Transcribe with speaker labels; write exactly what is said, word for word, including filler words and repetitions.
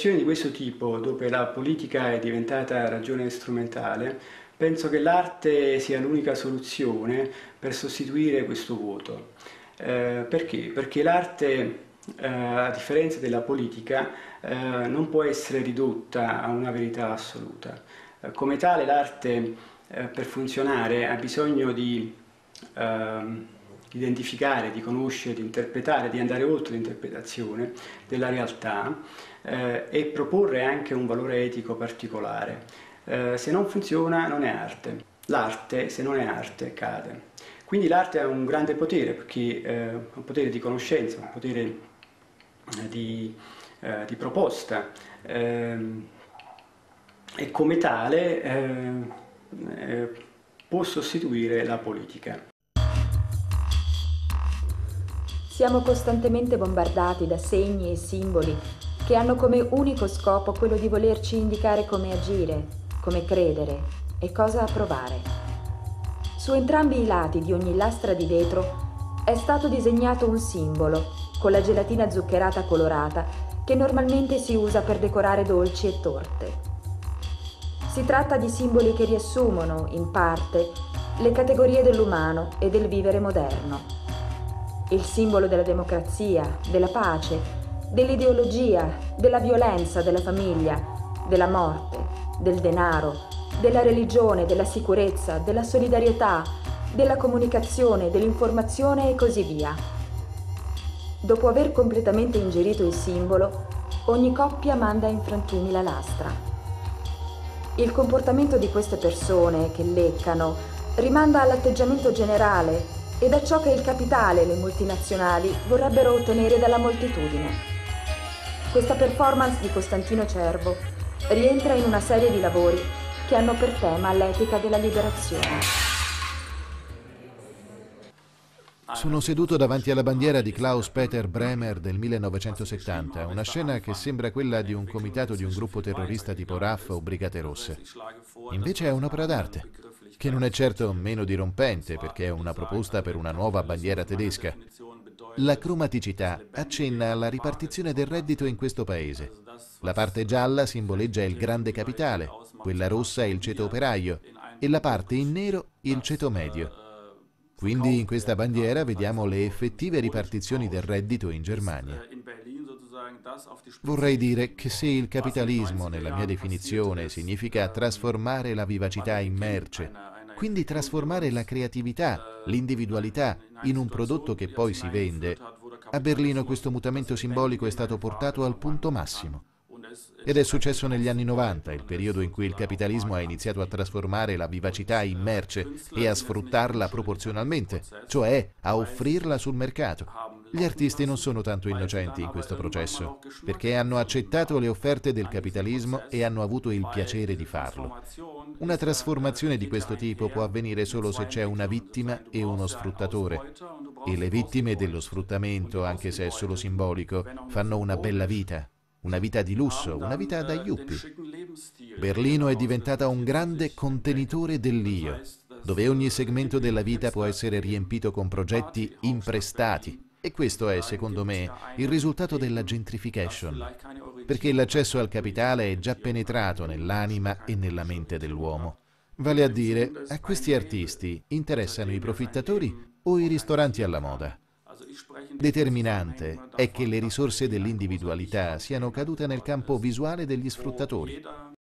Speaker 1: Di questo tipo, dove la politica è diventata ragione strumentale, penso che l'arte sia l'unica soluzione per sostituire questo vuoto. Eh, perché? Perché l'arte, eh, a differenza della politica, eh, non può essere ridotta a una verità assoluta. Eh, come tale, l'arte, eh, per funzionare, ha bisogno di ehm, identificare, di conoscere, di interpretare, di andare oltre l'interpretazione della realtà eh, e proporre anche un valore etico particolare. Eh, se non funziona non è arte. L'arte, se non è arte, cade. Quindi l'arte ha un grande potere, perché eh, un potere di conoscenza, un potere eh, di, eh, di proposta ehm, e come tale eh, eh, può sostituire la politica.
Speaker 2: Siamo costantemente bombardati da segni e simboli che hanno come unico scopo quello di volerci indicare come agire, come credere e cosa approvare. Su entrambi i lati di ogni lastra di vetro è stato disegnato un simbolo con la gelatina zuccherata colorata che normalmente si usa per decorare dolci e torte. Si tratta di simboli che riassumono, in parte, le categorie dell'umano e del vivere moderno. Il simbolo della democrazia, della pace, dell'ideologia, della violenza, della famiglia, della morte, del denaro, della religione, della sicurezza, della solidarietà, della comunicazione, dell'informazione e così via. Dopo aver completamente ingerito il simbolo, ogni coppia manda in frantumi la lastra. Il comportamento di queste persone che leccano rimanda all'atteggiamento generale ed a ciò che il capitale e le multinazionali vorrebbero ottenere dalla moltitudine. Questa performance di Costantino Cervo rientra in una serie di lavori che hanno per tema l'etica della liberazione.
Speaker 3: Sono seduto davanti alla bandiera di Klaus Peter Bremer del millenovecentosettanta, una scena che sembra quella di un comitato di un gruppo terrorista tipo R A F o Brigate Rosse. Invece è un'opera d'arte, che non è certo meno dirompente perché è una proposta per una nuova bandiera tedesca. La cromaticità accenna alla ripartizione del reddito in questo paese. La parte gialla simboleggia il grande capitale, quella rossa il ceto operaio e la parte in nero il ceto medio. Quindi in questa bandiera vediamo le effettive ripartizioni del reddito in Germania. Vorrei dire che se il capitalismo, nella mia definizione, significa trasformare la vivacità in merce, quindi trasformare la creatività, l'individualità in un prodotto che poi si vende, a Berlino questo mutamento simbolico è stato portato al punto massimo. Ed è successo negli anni novanta, il periodo in cui il capitalismo ha iniziato a trasformare la vivacità in merce e a sfruttarla proporzionalmente, cioè a offrirla sul mercato. Gli artisti non sono tanto innocenti in questo processo, perché hanno accettato le offerte del capitalismo e hanno avuto il piacere di farlo. Una trasformazione di questo tipo può avvenire solo se c'è una vittima e uno sfruttatore. E le vittime dello sfruttamento, anche se è solo simbolico, fanno una bella vita. Una vita di lusso, una vita da yuppie. Berlino è diventata un grande contenitore dell'io, dove ogni segmento della vita può essere riempito con progetti imprestati. E questo è, secondo me, il risultato della gentrification, perché l'accesso al capitale è già penetrato nell'anima e nella mente dell'uomo. Vale a dire, a questi artisti interessano i profittatori o i ristoranti alla moda. Determinante è che le risorse dell'individualità siano cadute nel campo visuale degli sfruttatori.